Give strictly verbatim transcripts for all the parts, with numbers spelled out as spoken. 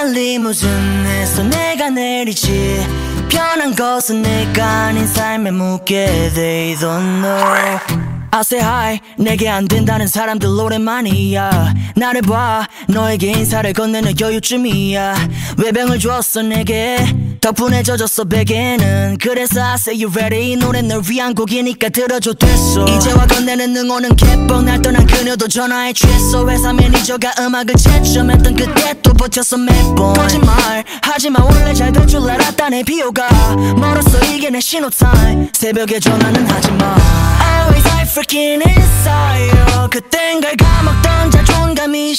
커다란 리무진에서 내가 내리지 편한 것은 내가 아닌 삶에 묻게 They don't know I say hi 내게 안 된다는 사람들 오랜만이야 나를 봐 너에게 인사를 건네는 여유쯤이야 외병을 주었어 내게 덕분에 젖었어 베개는 그래서 I say you ready 이 노래는 널 위한 곡이니까 들어줘 됐어 이제와 건네는 응원은 개뻥 날 떠난 그녀도 전화에 취했어 회사 매니저가 음악을 채점했던 그때 또 버텼어 매번 거짓말 하지마 원래 잘 될 줄 알았다 내 비호가 멀었어 이게 내 신호타임 새벽에 전화는 하지마 Always I freaking inside 그땐 걸 까먹던 자존감이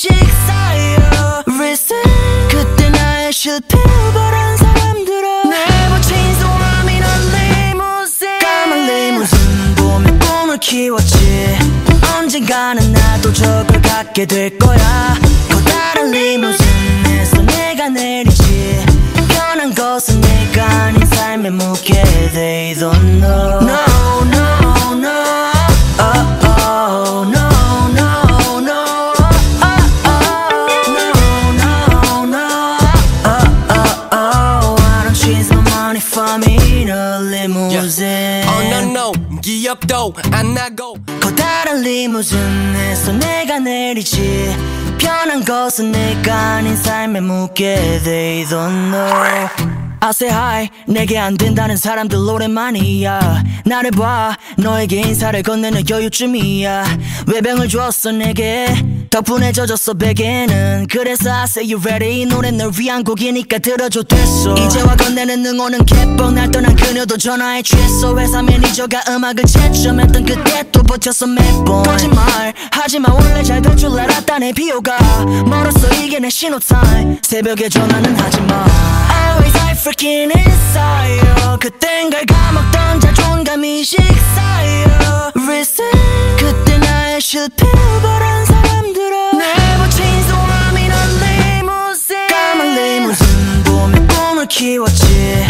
식사여 Reset 그때 나의 실패여버린 사람들아 Never change the one I'm in a limousine 까만 리무진 보며 꿈을 키웠지 언젠가는 나도 저걸 갖게 될 거야 커다란 리무진에서 내가 내리지 편한 것은 내가 아닌 삶에 묻게 They don't know No no no Oh oh no no no Oh oh no no no Oh oh oh I don't chase my money for me in a limousine Oh no no 기억도 안 나고 커다란 리무진에서 내가 내리지 편한 것은 내가 아닌 삶에 묻게 They don't know I say hi 내게 안 된다는 사람들 오랜만이야 나를 봐 너에게 인사를 건네는 여유쯤이야 외병을 주었어 내게 덕분에 젖었어 베개는 그래서 I say you ready 이 노래는 널 위한 곡이니까 들어줘 됐어 이제와 건네는 응원은 개뻥 날 떠난 그녀도 전화에 취했어 회사 매니저가 음악을 채점했던 그때 또 버텼어 매번 거짓말 하지마 원래 잘 될 줄 알았다 내 비호가 멀었어 이게 내 신호타임 새벽에 전화는 하지마 Always I freaking inside 그땐 걸 까먹던 자존감이 식사여 Reset 그때 나의 실패여버린 사람들아 Never change the one I'm in a limousine 까만 리무진 보며 꿈을 키웠지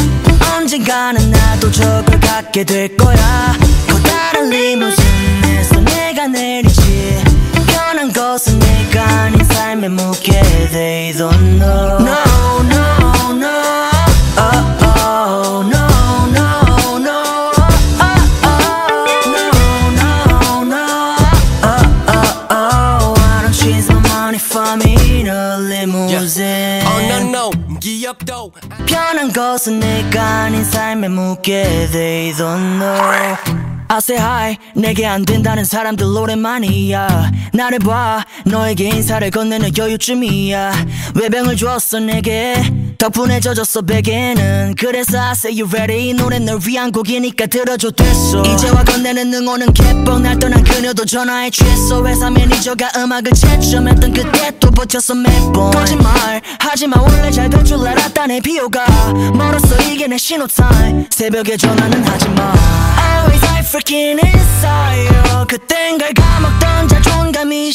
언젠가는 나도 저걸 갖게 될 거야 커다란 리무진에서 내가 내리지 편한 것은 내가 아닌 삶에 묻게 They don't know No no no Oh oh no no no Oh oh no no no Oh oh oh I don't chase my money for me in a limousine Oh no no 기억도 편한 것은 내가 아닌 삶에 묻게 They don't know I say hi 내게 안 된다는 사람들 오랜만이야 나를 봐 너에게 인사를 건네는 여유쯤이야 외병을 주었어 내게 덕분에 젖었어 베개는 그래서 I say you ready 이 노래는 널 위한 곡이니까 들어줘 됐어 이제와 건네는 응원은 개뻥 날 떠난 그녀도 전화에 취했어 회사 매니저가 음악을 채점했던 그때 또 버텼어 매번 거짓말 하지마 원래 잘 될 줄 알았다 내 비호가 멀었어 이게 내 신호타임 새벽에 전화는 하지마 Always I freaking inside 그땐 걸 까먹던 자존감이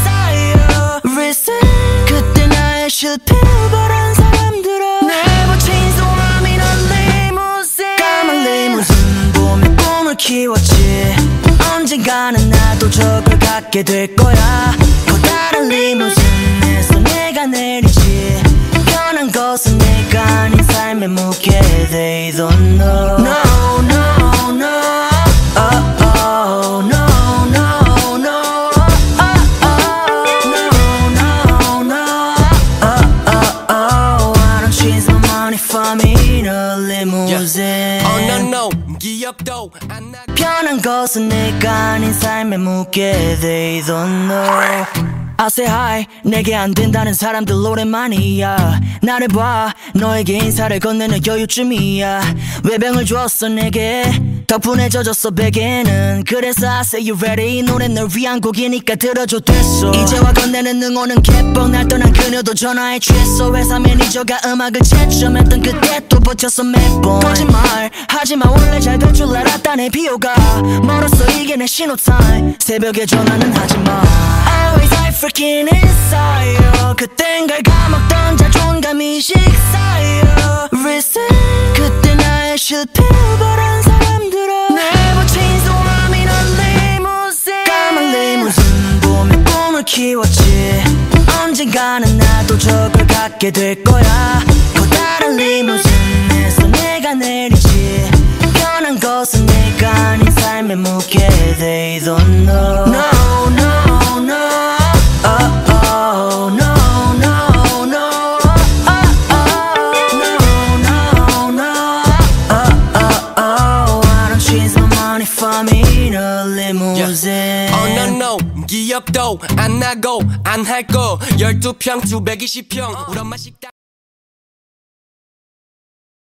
식사여 Reset 그때 나의 실패여버린 사람들아 Never change the one I'm in a limousine 까만 리무진 보며 꿈을 키웠지 언젠가는 나도 저걸 갖게 될 거야 커다란 리무진에서 내가 내리지 편한 것은 내가 아닌 삶에 묻게 They don't know No no no Oh oh no no no Oh oh no no no Oh oh oh I don't chase my money for me in a limousine Oh no no 기억도 안 나고 편한 것은 내가 아닌 삶에 묻게 They don't know I say hi 내게 안 된다는 사람들 오랜만이야 나를 봐 너에게 인사를 건네는 여유쯤이야 외병을 주었어 내게 덕분에 젖었어 베개는 그래서 I say you ready 이 노래는 널 위한 곡이니까 들어줘 됐어 이제와 건네는 응원은 개뻥 날 떠난 그녀도 전화에 취했어 회사 매니저가 음악을 채점했던 그때 또 버텼어 매번 거짓말 하지마 원래 잘 될 줄 알았다 내 비호가 멀었어 이게 내 신호타임 새벽에 전화는 하지마 Always I freaking inside 그땐 걸 까먹던 자존감이 식사여 Reset 그때 나의 실패여버린 사람들아 Never change the one I'm in a limousine 까만 리무진 보며 꿈을 키웠지 언젠가는 나도 저걸 갖게 될 거야. 커다란 리무진에서 내가 내리지. 편한 것은 내가 아닌 삶에 묻게 they don't know. No no no oh oh no no no oh oh no no no oh oh oh I don't chase my money for me in a limousine. Yeah. Oh no no 기억도 안 나고 안 할 거 열두 평 두백이십 평 우리 엄마 식당